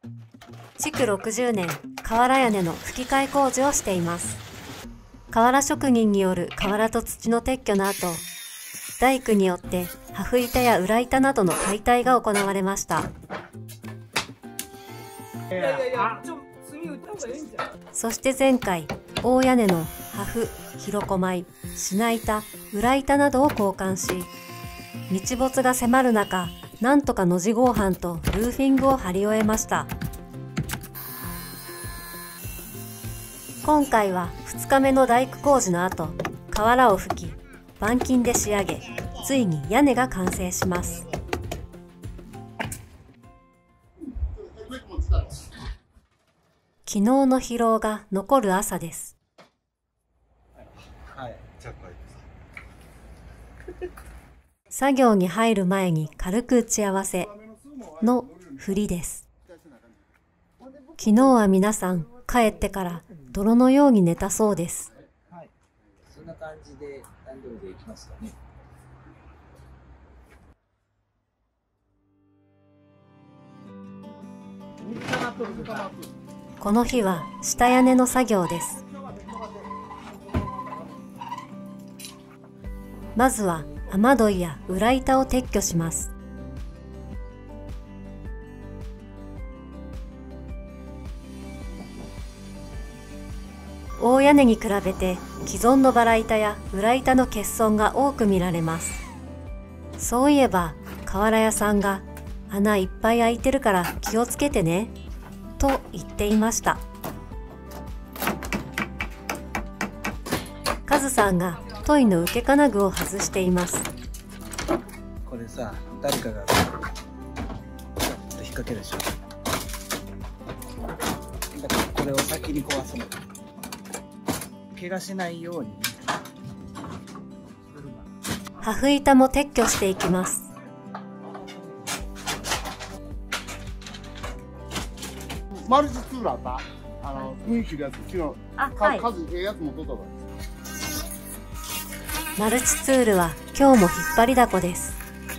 築60年、瓦屋根の吹き替え工事をしています。瓦職人による瓦と土の撤去の後、大工によって破風板や裏板などの解体が行われました。そして前回、大屋根の破風、広小舞、品板、裏板などを交換し、日没が迫る中、なんとかのじ合板とルーフィングを張り終えました。今回は2日目の大工工事の後、瓦を吹き、板金で仕上げ、ついに屋根が完成します。昨日の疲労が残る朝です。作業に入る前に軽く打ち合わせの振りです。昨日は皆さん帰ってから泥のように寝たそうです。 はい、そんな感じで段取りでいきますかね。 この日は下屋根の作業です。まずは雨どいや裏板を撤去します。大屋根に比べて既存のバラ板や裏板の欠損が多く見られます。そういえば瓦屋さんが穴いっぱい開いてるから気をつけてねと言っていました。カズさんがトイの受け金具を外しています。 これさ、誰かが引っ掛けるでしょ。だからこれを先に壊すの。怪我しないように。 破風板も撤去していきます。 マルチツールあった？雰囲気のやつ、昨日、 はい、 数ええやつも取ったわ。 マルチツールは今日も引っ張りだこです。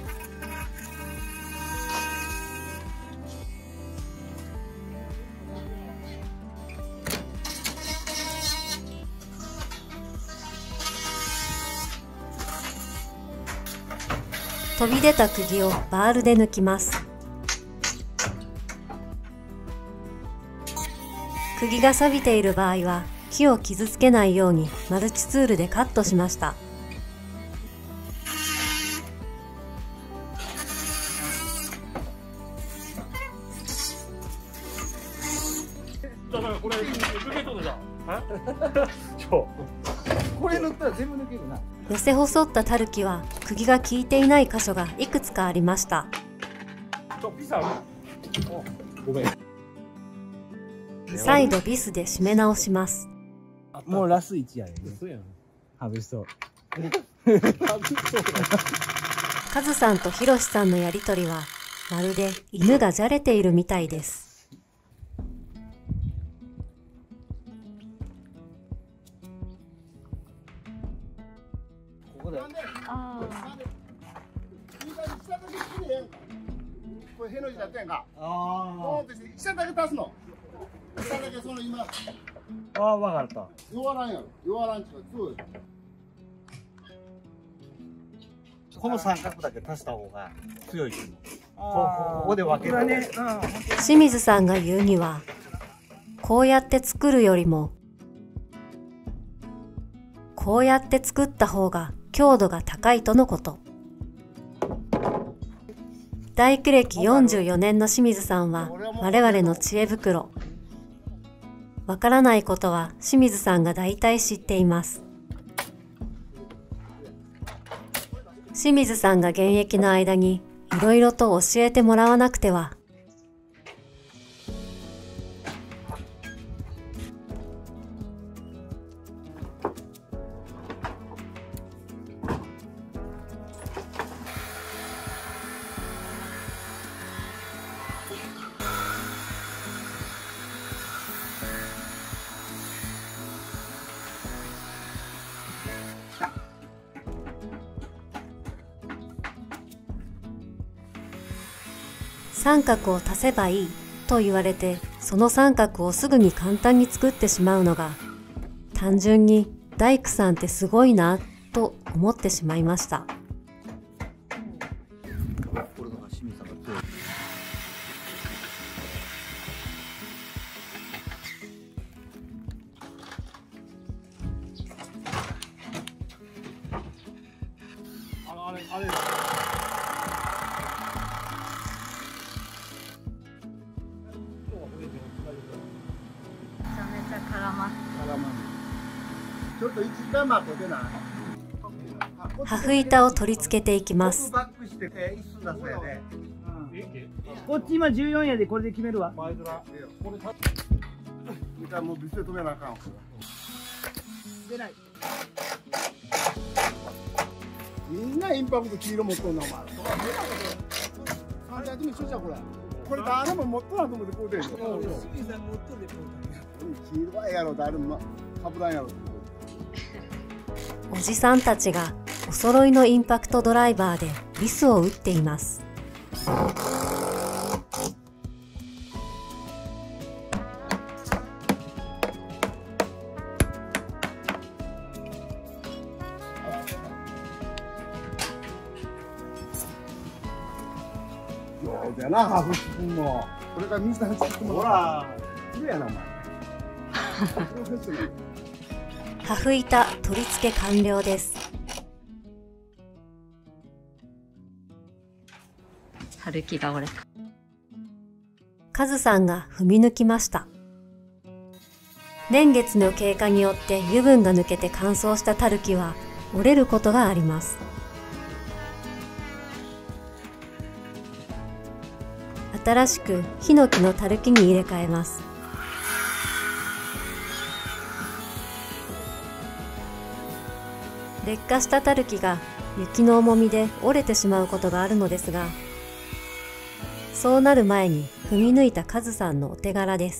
飛び出た釘をバールで抜きます。釘が錆びている場合は木を傷つけないようにマルチツールでカットしました。 これ塗ったら全部抜けるな。 寄せ細ったタルキは釘が効いていない箇所がいくつかありました。再度ビスで締め直します。 もうラス1やね。外しそう。 カズさんとヒロシさんのやりとりはまるで犬がじゃれているみたいです。 ここで。 これへの字だったやんか。 あ下だけ足すの。下だけその今。 あ。ああ、わかった。 弱らんやろ。弱らんちか強い。 この三角だけ足した方が強い。ここで分けるね。 清水さんが言うには、こうやって作るよりも、こうやって作った方が強度が高いとのこと。大工歴44年の清水さんは我々の知恵袋。わからないことは清水さんが大体知っています。清水さんが現役の間にいろいろと教えてもらわなくては。三角を足せばいいと言われて、その三角をすぐに簡単に作ってしまうのが、単純に大工さんってすごいなと思ってしまいました。 これが清水さんが強い。 あれ。ちょっと一時間待っててな。 ハフ板を取り付けていきます。 バックして、椅子出せやで。 こっち今14やで、これで決めるわ。 前面。これもうビスで止めなあかんわ。 出ない。 みんなインパクト黄色持っとんなお前。3台とも一緒じゃんこれ。これ誰も持っとらんと思ってこうでんの。 清水さん持っとるでこ黄色はやろ誰もかぶらんやろ。 おじさんたちがお揃いのインパクトドライバーでビスを打っています。 上手やなハーフ作んの。これから水谷作ってもらう。きれいやなお前。 ハフ板取り付け完了です。 春樹が折れた。 カズさんが踏み抜きました。年月の経過によって油分が抜けて乾燥したタルキは折れることがあります。新しくヒノキのタルキに入れ替えます。劣化したタルキが雪の重みで折れてしまうことがあるのですが、そうなる前に踏み抜いたカズさんのお手柄です。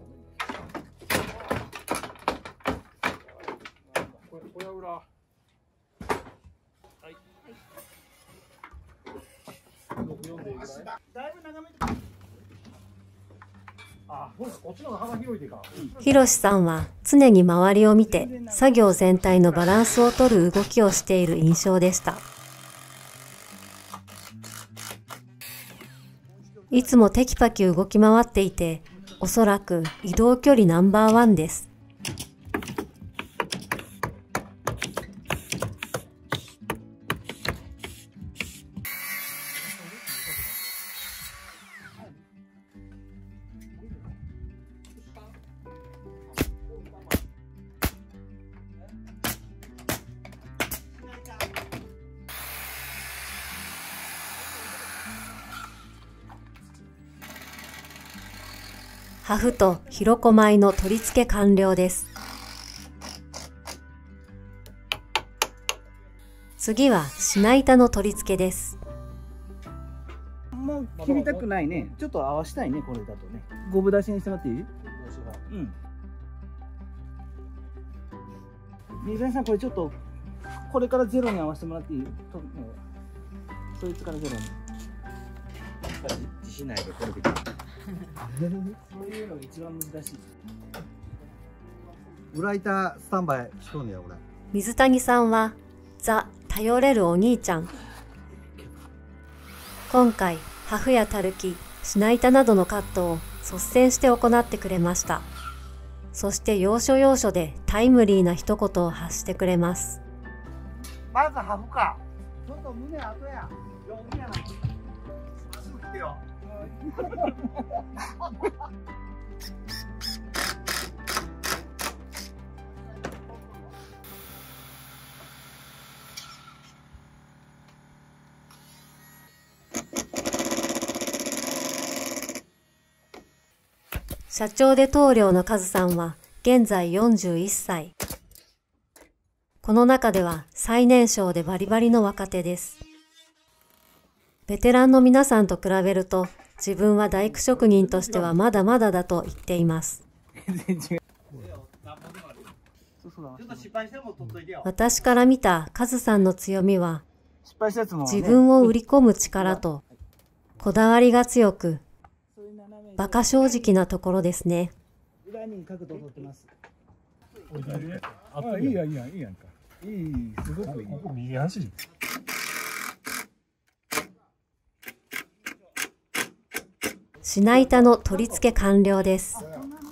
ひろしさんは常に周りを見て作業全体のバランスを取る動きをしている印象でした。いつもテキパキ動き回っていて、おそらく移動距離ナンバーワンです。ハフとヒロコ米の取り付け完了です。次は品板の取り付けです。 もう切りたくないね。ちょっと合わしたいね、これだとね。五分出しにしてもらっていい？うん。水谷さん、これちょっと、これからゼロに合わせてもらっていい？そいつからゼロに。 自信ないでこれできる。 そういうのが一番難しい。 裏板スタンバイしとんねや俺。 水谷さんはザ・頼れるお兄ちゃん。今回ハフやタルキ、品板などのカットを率先して行ってくれました。そして要所要所でタイムリーな一言を発してくれます。 まずハフか。 ちょっと胸後や。4やな。すぐ来てよ。 社長で棟梁のカズさんは現在41歳。この中では最年少でバリバリの若手です。ベテランの皆さんと比べると自分は大工職人としてはまだまだだと言っています。私から見たカズさんの強みは自分を売り込む力とこだわりが強く馬鹿正直なところですね。 裏に角度を取ってます。 あ、いいやんか。いい、すごくいい。 ここ右走り。 品板の取り付け完了です。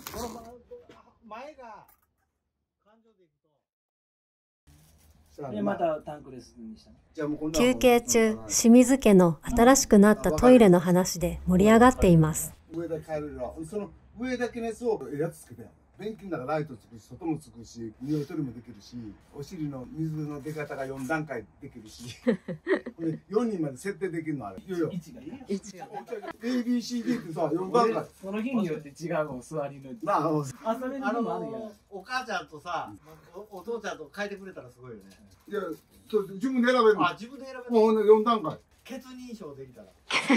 でまたタンクレスにしたね。 休憩中、清水家の新しくなったトイレの話で盛り上がっています。 上だけ変えるよ。その上だけのやつをやつつけてよ。便器の中ライトつくし、外もつくし、匂い取りもできるし、お尻の水の出方が4段階できるし、4人まで設定できるのあれ。いやいや。 位置がいいよ。 位置が。 ABCD ってさ、4段階。 その日によって違うもん、座りの。 なあ、 朝目のもあるやん。 お母ちゃんとさ、お父ちゃんと変えてくれたらすごいよね。 いや、自分で選べるの。 あ、自分で選べる。 もう4段階。 血認証できたら。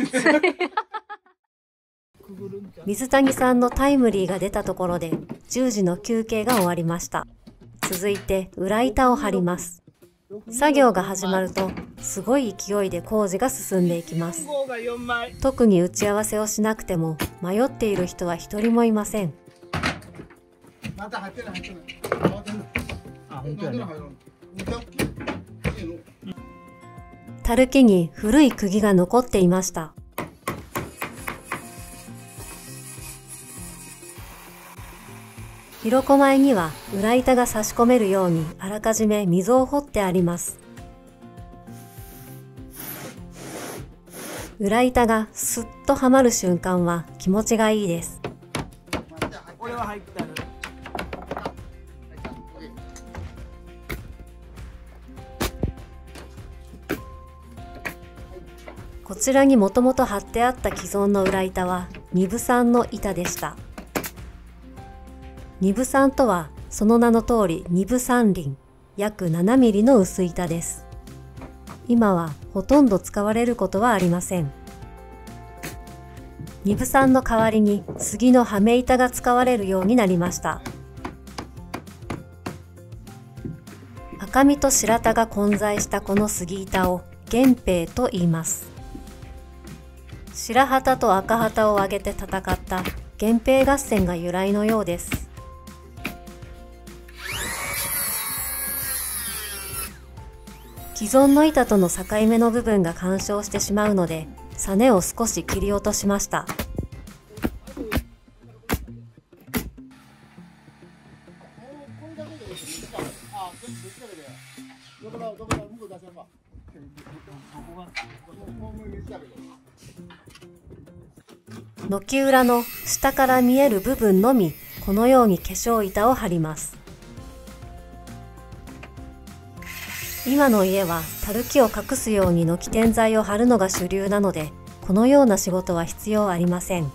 水谷さんのタイムリーが出たところで10時の休憩が終わりました。続いて裏板を張ります。作業が始まるとすごい勢いで工事が進んでいきます。特に打ち合わせをしなくても迷っている人は一人もいません。 また入ってない。 あ、本当やね。 たるきに古い釘が残っていました。広小前には裏板が差し込めるようにあらかじめ溝を掘ってあります。裏板がスッとはまる瞬間は気持ちがいいです。 俺は入ったの。 こちらにもともと貼ってあった既存の裏板は2部3の板でした。2部3とはその名の通り2部3輪、約7ミリの薄板です。今はほとんど使われることはありません。2部3の代わりに杉のはめ板が使われるようになりました。赤身と白田が混在したこの杉板を源平と言います。白旗と赤旗を挙げて戦った源平合戦が由来のようです。既存の板との境目の部分が干渉してしまうので、サネを少し切り落としました。軒裏の下から見える部分のみ、このように化粧板を貼ります。今の家はたるきを隠すように軒天材を貼るのが主流なので、このような仕事は必要ありません。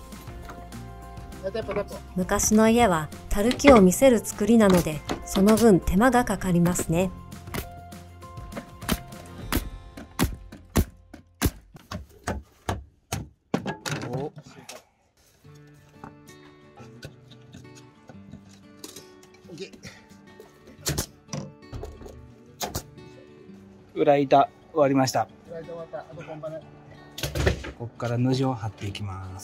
昔の家はたるきを見せる作りなので、その分手間がかかりますね。 裏板終わりました。ここから布地を貼っていきます。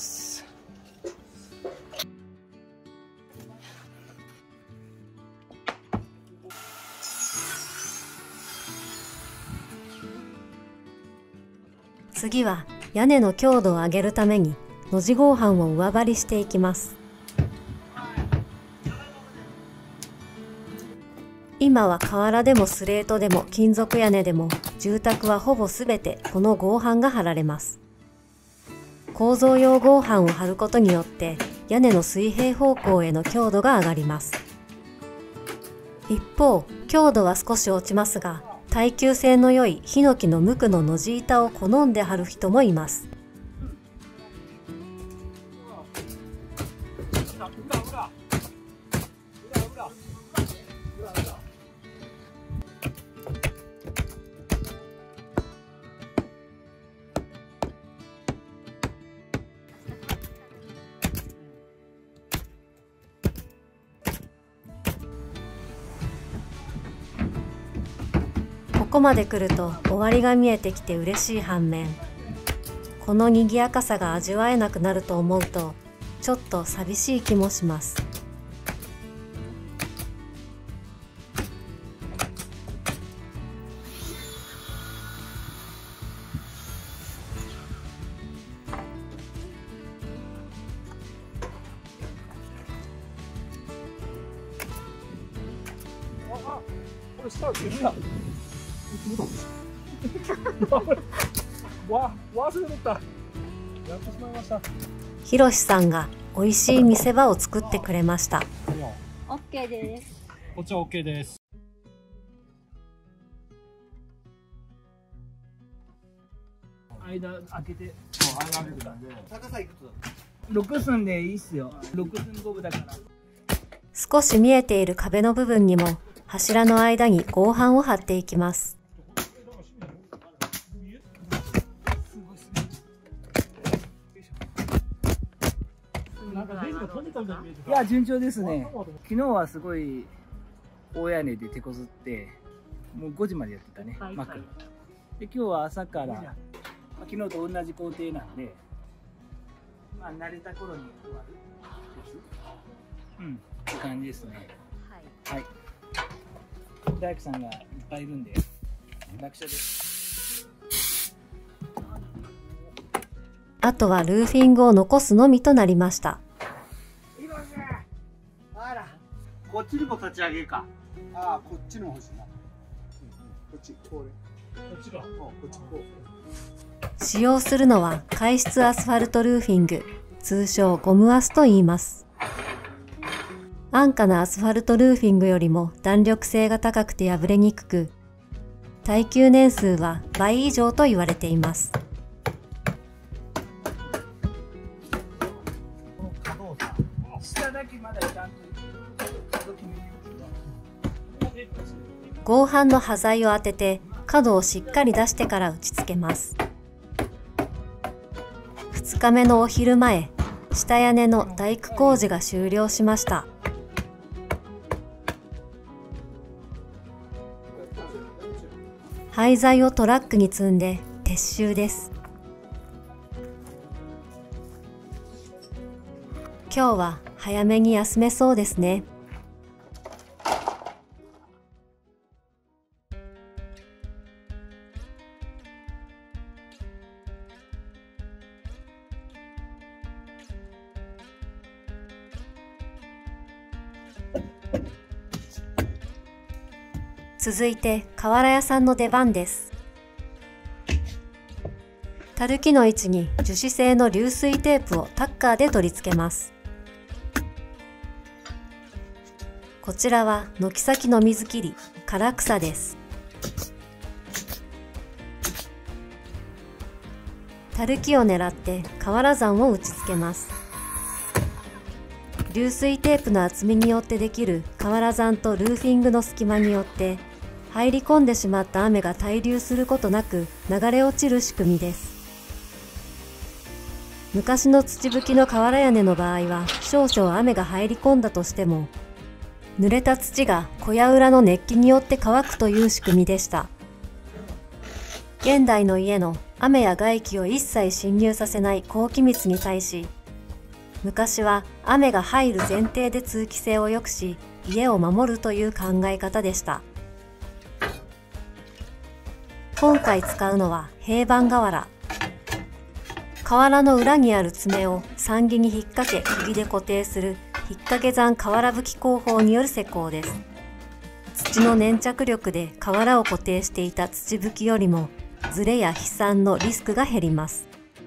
次は屋根の強度を上げるためにのじ合板を上張りしていきます。今は瓦でもスレートでも金属屋根でも住宅はほぼすべてこの合板が貼られます。構造用合板を貼ることによって屋根の水平方向への強度が上がります。一方、強度は少し落ちますが、耐久性の良いヒノキの無垢ののじ板を好んで貼る人もいます。ここまで来ると終わりが見えてきて嬉しい反面、この賑やかさが味わえなくなると思うとちょっと寂しい気もします。 これ下は全部だ。忘れとった。やってしまいました。 ひろしさんが美味しい見せ場を作ってくれました。 オッケーです。 こっちは OK です。間開けて。 高さいくつ 6寸でいいっすよ。6寸5分だから。 少し見えている壁の部分にも柱の間に合板を貼っていきます。 いや、順調ですね。昨日はすごい大屋根で手こずってもう5時までやってたね、マックで。今日は朝から、昨日と同じ工程なんで、まあ慣れた頃に終わるって感じですね。はい、大工さんがいっぱいいるんで楽勝です。 あとはルーフィングを残すのみとなりました。 こっちにも立ち上げるか。 ああ、こっちの欲しいな。こっち、こっちが。こっち、こう。使用するのは回質アスファルトルーフィング、通称ゴムアスと言います。安価なアスファルトルーフィングよりも弾力性が高くて破れにくく、耐久年数は倍以上と言われています。 下だけまだちゃんと合板の端材を当てて角をしっかり出してから打ち付けます。2日目のお昼前、下屋根の大工工事が終了しました。廃材をトラックに積んで撤収です。今日は早めに休めそうですね。続いて瓦屋さんの出番です。たるきの位置に樹脂製の流水テープをタッカーで取り付けます。こちらは軒先の水切り、唐草です。たるきを狙って瓦山を打ち付けます。流水テープの厚みによってできる瓦山とルーフィングの隙間によって入り込んでしまった雨が滞留することなく流れ落ちる仕組みです。昔の土吹きの瓦屋根の場合は少々雨が入り込んだとしても濡れた土が小屋裏の熱気によって乾くという仕組みでした。現代の家の雨や外気を一切侵入させない高気密に対し、昔は雨が入る前提で通気性を良くし、家を守るという考え方でした。今回使うのは平板瓦。瓦の裏にある爪を桟木に引っ掛け釘で固定する引っ掛け山瓦吹き工法による施工です。土の粘着力で瓦を固定していた土吹きよりもずれや飛散のリスクが減ります。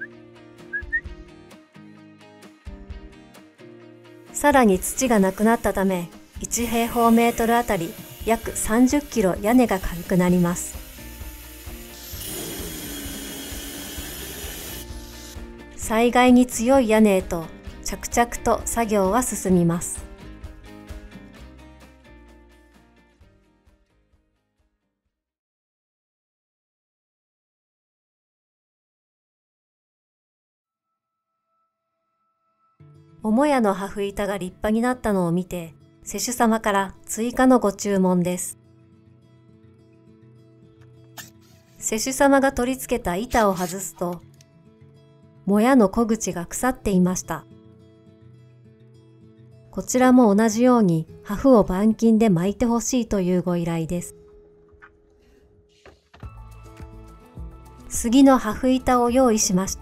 さらに土がなくなったため、1平方メートルあたり約30キロ屋根が軽くなります。災害に強い屋根へと着々と作業は進みます。母屋の破風板が立派になったのを見て、施主様から追加のご注文です。施主様が取り付けた板を外すと、もやの小口が腐っていました。 こちらも同じようにハフを板金で巻いてほしいというご依頼です。杉のハフ板を用意しました。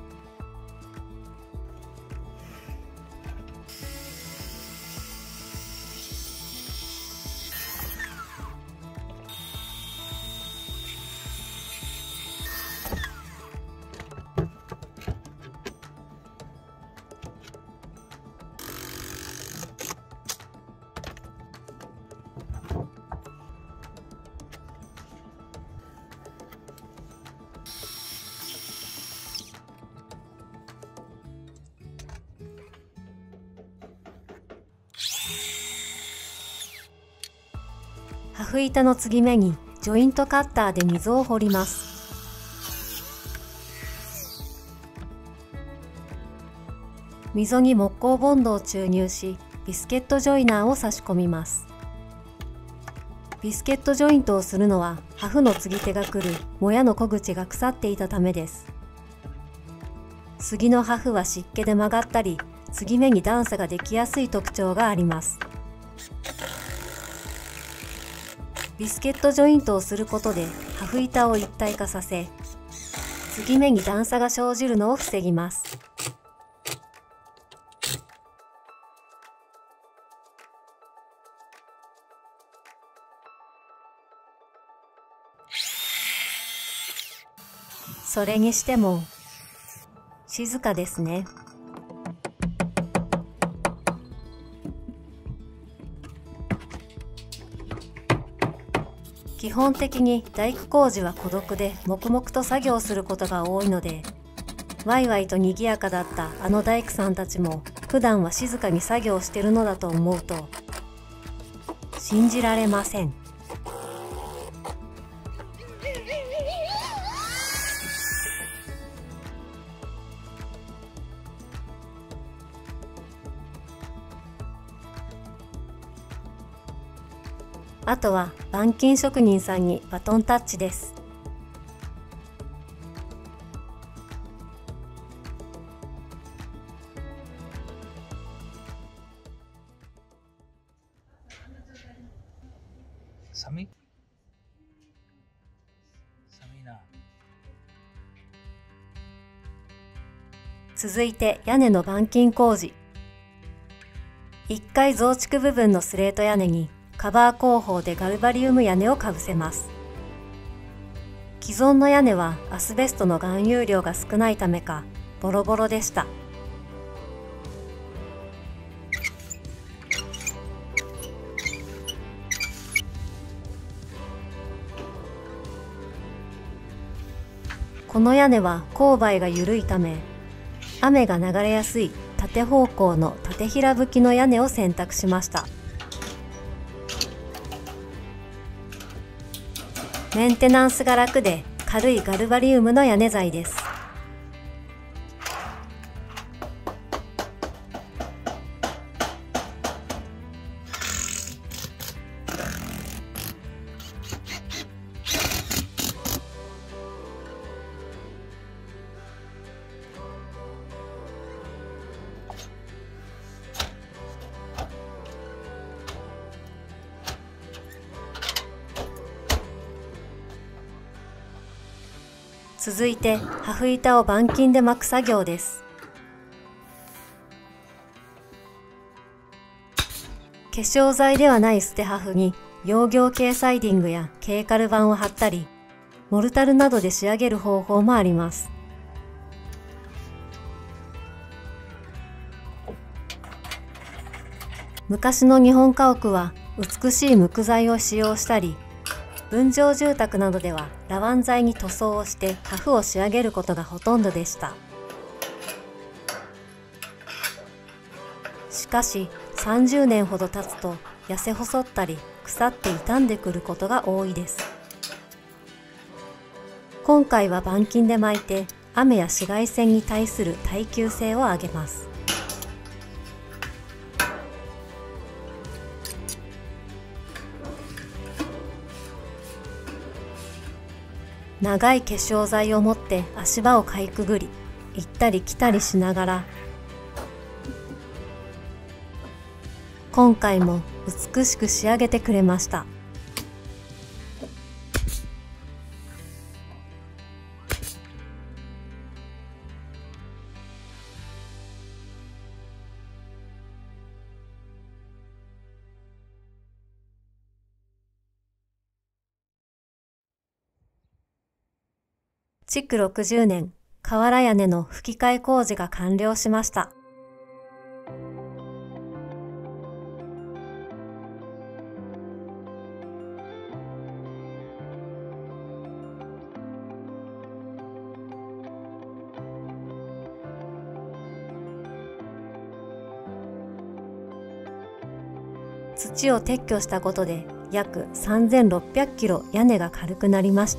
ハフ板の継ぎ目にジョイントカッターで溝を掘ります。溝に木工ボンドを注入し、ビスケットジョイナーを差し込みます。ビスケットジョイントをするのは、ハフの継ぎ手が来るもやの小口が腐っていたためです。杉のハフは湿気で曲がったり、継ぎ目に段差ができやすい特徴があります。ビスケットジョイントをすることでハフ板を一体化させ、継ぎ目に段差が生じるのを防ぎます。それにしても静かですね。基本的に大工工事は孤独で黙々と作業することが多いので、ワイワイと賑やかだったあの大工さんたちも普段は静かに作業してるのだと思うと信じられません。あとは板金職人さんにバトンタッチです。 寒い？寒いな。 続いて屋根の板金工事。1階増築部分のスレート屋根にカバー工法でガルバリウム屋根をかぶせます。既存の屋根はアスベストの含有量が少ないためかボロボロでした。この屋根は勾配が緩いため、雨が流れやすい縦方向の縦平葺きの屋根を選択しました。メンテナンスが楽で軽いガルバリウムの屋根材です。続いてハフ板を板金で巻く作業です。化粧材ではない捨てハフに溶業系サイディングやケーカル板を貼ったり、モルタルなどで仕上げる方法もあります。昔の日本家屋は美しい木材を使用したり、分譲住宅などではラワン材に塗装をしてハフを仕上げることがほとんどでした。しかし30年ほど経つと痩せ細ったり腐って傷んでくることが多いです。今回は板金で巻いて雨や紫外線に対する耐久性を上げます。長い化粧材を持って足場をかいくぐり、行ったり来たりしながら今回も美しく仕上げてくれました。築60年、瓦屋根の葺き替え工事が完了しました。土を撤去したことで約3600キロ屋根が軽くなりました。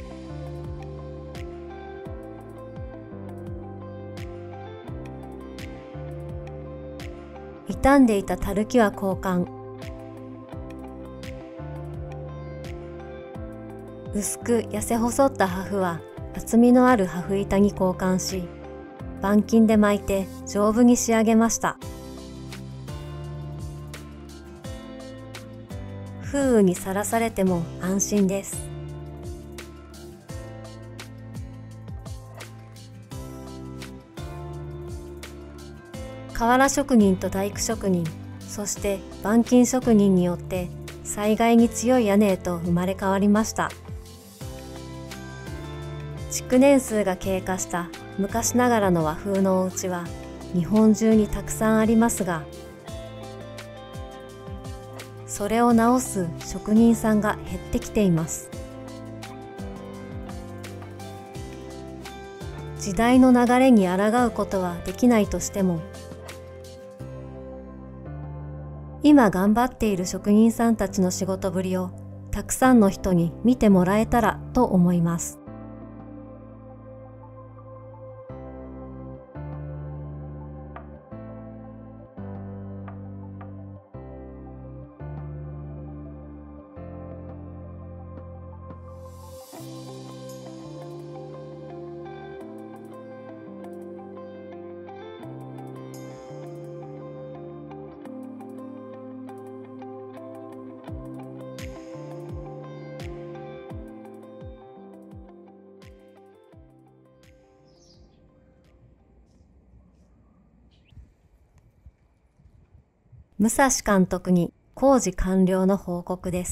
傷んでいた垂木は交換。薄く痩せ細った破風は厚みのある破風板に交換し、板金で巻いて丈夫に仕上げました。風雨にさらされても安心です。瓦職人と大工職人、そして板金職人によって災害に強い屋根へと生まれ変わりました。築年数が経過した昔ながらの和風のお家は日本中にたくさんありますが、それを直す職人さんが減ってきています。時代の流れに抗うことはできないとしても、今頑張っている職人さんたちの仕事ぶりをたくさんの人に見てもらえたらと思います。武蔵監督に工事完了の報告です。